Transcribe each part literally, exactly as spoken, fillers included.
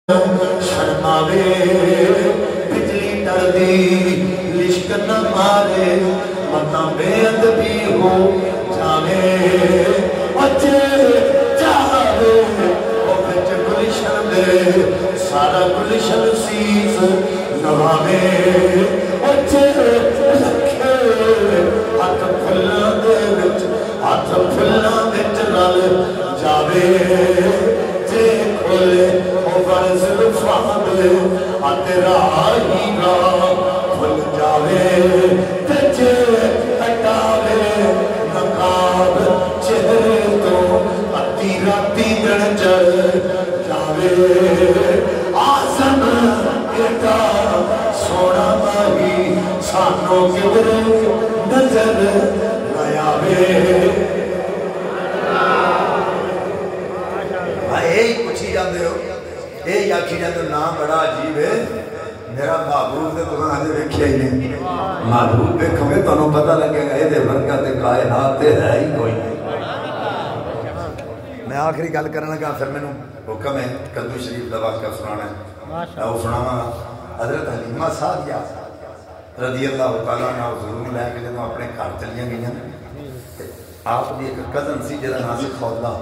शर्मावे बिजली डरदी लिश्क न मारे मता बेअदबी हो जावे बच्चे चाहे ओ बिच गुलशन दे सारा गुलशन सीस नवावे बच्चे लखे हथ फुल्लां दे विच हथ फुल्लां विच रल जावे जे खोले तेरा हीरा फुल जावे तेजे हटावे नकाब चेहरे तो अती राती दिन चढ़ जावे आसम एटा सोना माही सानो किधर नजर न आवे। यही पूछी जाते हो ये आखी जाते नाम बड़ा अजीब है मेरा महबूब ने तुम अजे वेख्या ही नहीं महबूब वेखोगे तुहानू पता लगेगा ये वर्गा ते कायनात ते है ही कोई नहीं। मैं आखिरी गल करन लगा फिर मैनू हुक्म है कद्दू शरीफ दा वाक़या सुनाना है वो सुनावा। हज़रत हलीमा सादिया रज़ी अल्लाह तआला अन्हा हुज़ूर नूं लैके जदों अपने घर चलियां गईयां आप दी एक कज़न सी जिहदा नाम सी खौला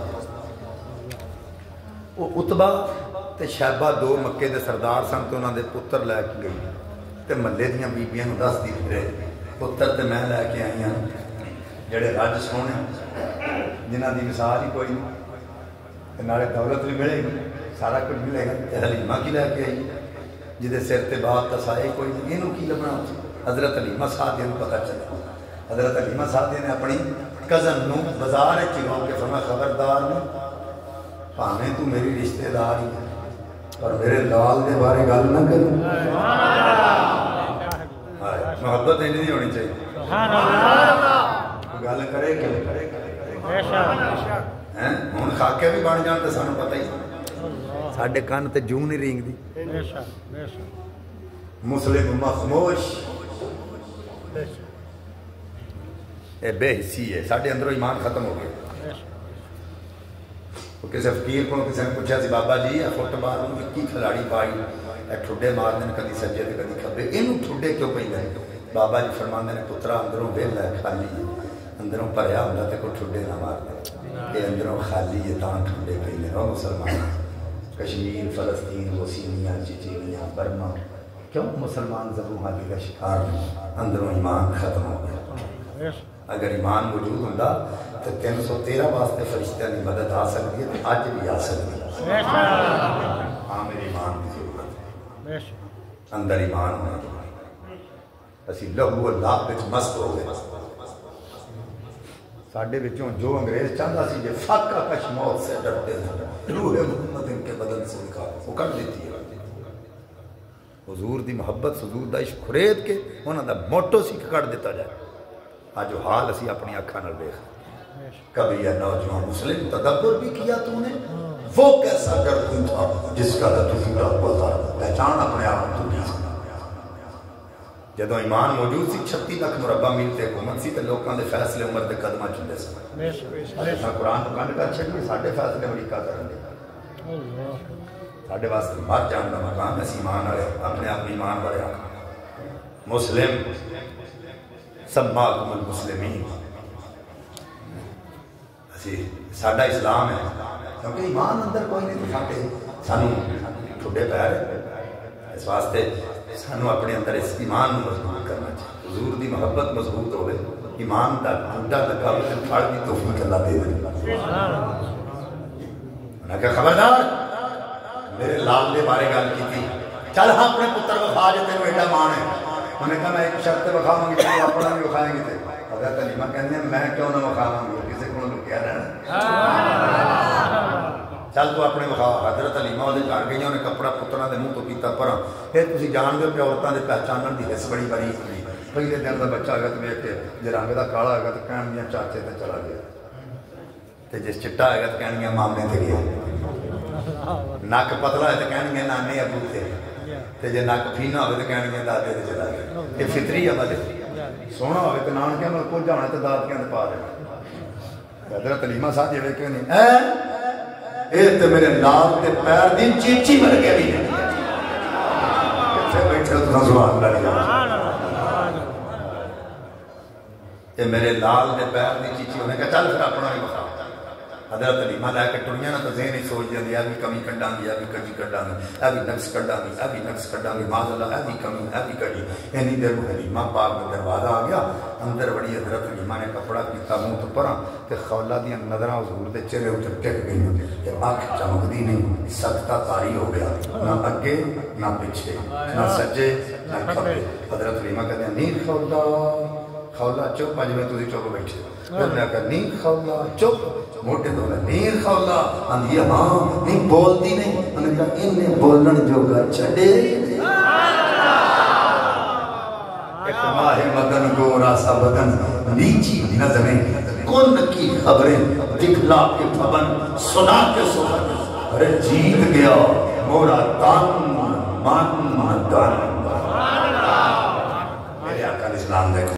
वो उतबा ते शैबा दो मक्के दे सरदार सन तो उन्होंने पुत्र लैके गई तो महल्ले दियां बीबियां नूं दसदी फिरे पुत्र तो मैं लैके आई हाँ जेड़े रज सोहने जिन्हां दी मिसाल ही कोई नहीं नाले दौलत भी मिलेगी सारा कुछ मिलेगा। तो हलीमा की लैके आई जिहदे सिर ते बात तसाए कोई नहीं इहनूं की लभना। हज़रत हलीमा सादिया नूं पता चला हज़रत हलीमा सादिया ने अपनी कज़न नूं बाजार च लगा के फरमाया खबरदार नहीं भावें तू मेरी रिश्तेदार ही है पर मेरे लाल के बारे गल ना कर। मोहब्बत इन्हीं नहीं होनी चाहिए गल करे क्यों हैं हुण खाके भी बन जान तो सानू पता ही साडे कन ते जूं नहीं रींगदी। मुस्लिम मखमोश ये बेहिस्सी है साडे अंदरों ईमान खत्म हो गया। किसी फकीर को किसी ने पूछा सी बाबा जी आ फुटबाल में की खिलाड़ी पाई ठुडे मारते हैं कभी सज्जे तो कभी खब्बे इनू ठुडे क्यों पे बाबा जी फरमाते ने पुत्रा अंदरों वेला है खाली है अंदरों भरया होंदा ते कोई ठुडे ना मारदा ये अंदरों खाली है तां ठुडे पे मुसलमान कश्मीर फलस्तीन बोस्निया चेचेनिया बर्मा क्यों मुसलमान ज़बूहादी का शिकार अंदरों ईमान खत्म हो गया। अगर ईमान मौजूद होंदा तो तीन सौ तेरह वास्ते फरिश्तियां की मदद आ सकती है अज भी आ सकती है। हाँ मेरे ईमान की जरूरत है अंदर ईमान होना असी लहू अल्लाह विच मस्त हो गए साडे विचों जो अंग्रेज चाहता सी जे फाका कश मौत से डरते थे रूह मोहम्मद इनके बदन से निकाल वो कर देती है। हुजूर दी मोहब्बत हुजूर दा इश्क खुरेद के उन्हां दा मोटो सीख कट दिता जाए। आज हाल असी अपनी अखा नाल देख कभी यह नौजवान मुस्लिम तदब्बर भी किया तूने वो कैसा गर्दन था जिसका पहचान अपने आप तू जदों ईमान मौजूद सी छत्ती लाख मुरब्बा मील ते हुकूमत सी ते लोकां दे फैसले उमर दे कदमां चुंदे सन। कुरान तो कंड कर छड़ी साडे फैसले अमरीका करन दे साडे वास्ते मर जान दा मकाम है ईमान वाले अपने आप ईमान वाले मुस्लिम सम्माकुमुल मुस्लिमीन असी साडा इस्लाम है क्योंकि ईमान अंदर कोई नहीं दिखाते सानू ठुडे पैर इस वास्ते सानू अपने अंदर इस ईमान को मजबूत करना चाहिए। हुजूर दी मोहब्बत मजबूत होवे ईमान दा ठुडा लगा होवे फड़ दी तौफीक अल्लाह दे दे। मैं कहा खबरदार मेरे लाल दे बारे गल कीती चल हाँ अपने पुत्र विखा जे तेनू एडा मान है उन्हें कहा मैं एक शर्त विखावांगी तू अपना भी विखाएंगी तो हज़रत हलीमा कहंदी मैं क्यों ना विखावांगी किसी को लुकिया रहना चल तू अपने विखा। हज़रत हलीमा वो घर गई उन्हें कपड़ा पुत्रा के मुँह तो किया पर फिर तुम जानते हो कि औरतों के पहचानने की हिस्स बड़ी बड़ी पहले दिन का बच्चा होगा तो वेख के जो रंग का काला होगा तो कहनिया चाचे तो चला गया तो जिस चिट्टा होगा तो कहनिया मामले से गया नक पतला है तो कहनिया नाने अबू से जे नक फीना हो तो कहनिया दादे से चला गया। ये फितरी है बस सोहना हो तो नानकिया में कुछ होना तो दादिया पा देना। हज़रत हलीमा साहब वेखे नहीं یہ تو میرے لال کے پیر دی چیچی مر گیا بھی نہیں بیٹھے تو سبحان اللہ یہ میرے لال کے پیر دی چیچی ہونے کا چل پھر اپنا بھی بخا حضرت علیمہ لے کے ٹریاں نہ تو ذہن ہی سوچ جاندی ہے بھی کمی کڈاں گی بھی کجی کڈاں گی اے بھی نقص کڈاں گی اے بھی نقص کڈاں گی معاذ اللہ اے بھی کمی اے بھی کجی اینی دیر میں حلیمہ پاک کا دروازہ آ گیا اندر بڑی حضرت علیمہ نے کپڑا کیتا منہ تو پراں تے خولہ دی نظراں حضور دے چہرے تے ٹک گئیاں کہ آنکھ چمکدی نہیں سکتا طاری ہو گیا نہ اگے نہ پیچھے نہ سجے نہ کھبے حضرت علیمہ کہتے ہیں نہیں خولہ خولہ چپ اج میں تسی چپ بیٹھے پھر میں کہا نہیں خولہ چپ موٹے تو نہیں خولہ اندھی ہاں نہیں بولتی نہیں انہیں کہا انہیں بولن جو گا چھڑے ایک ماہ مدن گورا سا بدن نیچی نظریں کن کی خبریں دکھلا کے پھبن سنا کے سفر ارے جیت گیا مورا تن من دن میرے آقا اسلام دیکھو